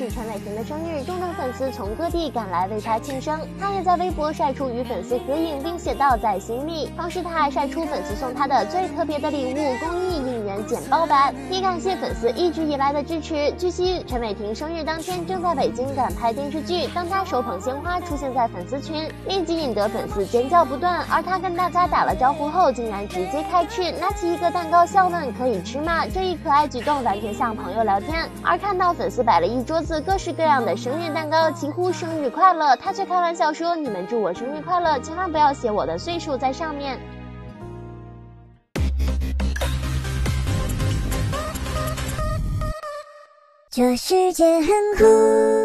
是陈伟霆的生日，众多粉丝从各地赶来为他庆生。他也在微博晒出与粉丝合影，并写道在心里。同时，他还晒出粉丝送他的最特别的礼物——公益应援简报版，以感谢粉丝一直以来的支持。据悉，陈伟霆生日当天正在北京赶拍电视剧，当他手捧鲜花出现在粉丝群，立即引得粉丝尖叫不断。而他跟大家打了招呼后，竟然直接开吃，拿起一个蛋糕笑问可以吃吗？这一可爱举动完全像朋友聊天。而看到粉丝摆了一桌子各式各样的生日蛋糕，齐呼生日快乐，他却开玩笑说：“你们祝我生日快乐，千万不要写我的岁数在上面。” 这世界很酷。